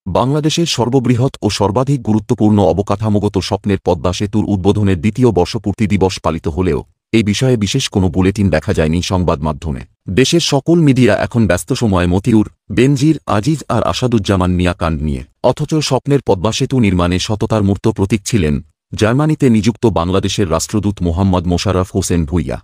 বাংলাদেশের সর্ববৃহৎ ও সর্বাধিক গুরুত্বপূর্ণ অবকাঠামোগত স্বপ্নের পদ্মা সেতুর উদ্বোধনের দ্বিতীয় বর্ষপূর্তি দিবস পালিত হলেও এই বিষয়ে বিশেষ কোনো বুলেটিন দেখা যায়নি সংবাদ মাধ্যমে। দেশের সকল মিডিয়া এখন ব্যস্ত সময়ে মতিউর, বেনজির, আজিজ আর আসাদুজ্জামান মিয়া কাণ্ড নিয়ে। অথচ স্বপ্নের পদ্মা সেতু নির্মাণে সততার মূর্ত প্রতীক ছিলেন জার্মানিতে নিযুক্ত বাংলাদেশের রাষ্ট্রদূত মোহাম্মদ মোশাররফ হোসেন ভূঁইয়া।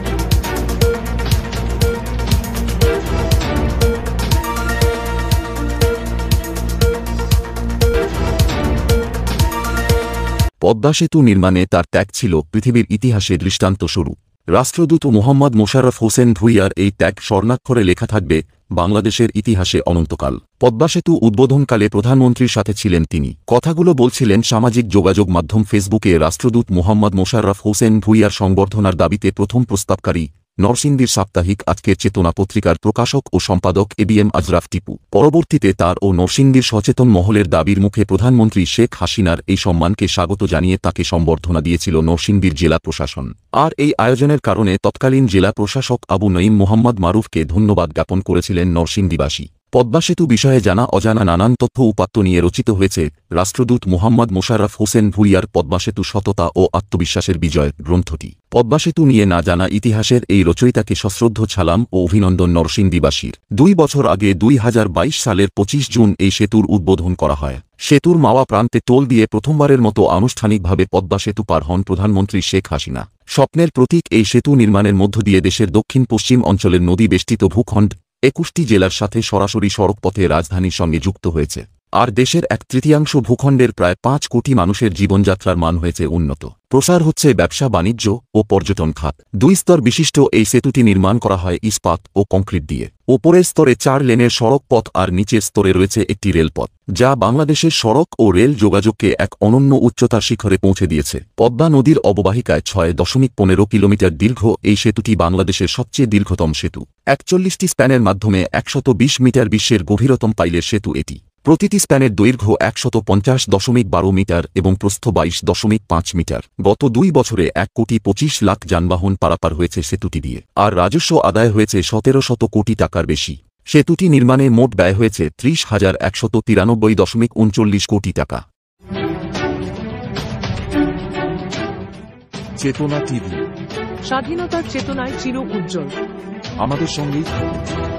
পদ্মা সেতু নির্মাণে তার ত্যাগ ছিল পৃথিবীর ইতিহাসে দৃষ্টান্তস্বরূপ। রাষ্ট্রদূত মোহাম্মদ মোশাররফ হোসেন ভূঁইয়ার এই ত্যাগ স্বর্ণাক্ষরে লেখা থাকবে বাংলাদেশের ইতিহাসে অনন্তকাল। পদ্মা সেতু উদ্বোধনকালে প্রধানমন্ত্রীর সাথে ছিলেন তিনি। কথাগুলো বলছিলেন সামাজিক যোগাযোগ মাধ্যম ফেসবুকে রাষ্ট্রদূত মোহাম্মদ মোশাররফ হোসেন ভূঁইয়ার সংবর্ধনার দাবিতে প্রথম প্রস্তাবকারী নরসিংদীর সাপ্তাহিক আজকের চেতনা পত্রিকার প্রকাশক ও সম্পাদক এবিএম আজরাফ টিপু। পরবর্তীতে তার ও নরসিংদীর সচেতন মহলের দাবির মুখে প্রধানমন্ত্রী শেখ হাসিনার এই সম্মানকে স্বাগত জানিয়ে তাকে সম্বর্ধনা দিয়েছিল নরসিংদীর জেলা প্রশাসন। আর এই আয়োজনের কারণে তৎকালীন জেলা প্রশাসক আবু নঈম মোহাম্মদ মারুফকে ধন্যবাদ জ্ঞাপন করেছিলেন নরসিংদীবাসী। পদ্মা সেতু বিষয়ে জানা অজানা নানান তথ্য উপাত্ত নিয়ে রচিত হয়েছে রাষ্ট্রদূত মোহাম্মদ মোশাররফ হোসেন ভূঁইয়ার পদ্মা সেতু সততা ও আত্মবিশ্বাসের বিজয় গ্রন্থটি। পদ্মা সেতু নিয়ে না জানা ইতিহাসের এই রচয়িতাকে সশ্রদ্ধ সালাম ও অভিনন্দন নরসিংদীবাসীর। ২ বছর আগে ২০২২ সালের ২৫ জুন এই সেতুর উদ্বোধন করা হয়। সেতুর মাওয়া প্রান্তে টোল দিয়ে প্রথমবারের মতো আনুষ্ঠানিকভাবে পদ্মা সেতু পার হন প্রধানমন্ত্রী শেখ হাসিনা। স্বপ্নের প্রতীক এই সেতু নির্মাণের মধ্য দিয়ে দেশের দক্ষিণ পশ্চিম অঞ্চলের নদী বেষ্টিত ভূখণ্ড ২১টি জেলার সাথে সরাসরি সড়কপথে রাজধানীর সঙ্গে যুক্ত হয়েছে। আর দেশের ১/৩ ভূখণ্ডের প্রায় ৫ কোটি মানুষের জীবনযাত্রার মান হয়েছে উন্নত। প্রসার হচ্ছে ব্যবসা বাণিজ্য ও পর্যটন খাত। ২ স্তর বিশিষ্ট এই সেতুটি নির্মাণ করা হয় ইস্পাত ও কংক্রিট দিয়ে। ওপরের স্তরে ৪ লেনের সড়ক পথ আর নিচের স্তরে রয়েছে একটি রেলপথ, যা বাংলাদেশের সড়ক ও রেল যোগাযোগকে এক অনন্য উচ্চতার শিখরে পৌঁছে দিয়েছে। পদ্মা নদীর অববাহিকায় ৬.১৫ কিলোমিটার দীর্ঘ এই সেতুটি বাংলাদেশের সবচেয়ে দীর্ঘতম সেতু। ৪১টি স্প্যানের মাধ্যমে ১২০ মিটার বিশ্বের গভীরতম পাইলের সেতু এটি। প্রতিটি স্প্যানের দৈর্ঘ্য ১৫০.১২ মিটার এবং প্রস্থ ২২.৫ মিটার। গত ২ বছরে ১,২৫,০০,০০০ যানবাহন পারাপার হয়েছে সেতুটি দিয়ে। আর রাজস্ব আদায় হয়েছে ১৭০০ কোটি টাকার বেশি। সেতুটি নির্মাণে মোট ব্যয় হয়েছে ৩০,১৯৩.৩৯ কোটি টাকা। চেতনা টিভি, স্বাধীনতার চেতনায় চির উজ্জ্বল। আমাদের সঙ্গেই থাকুন।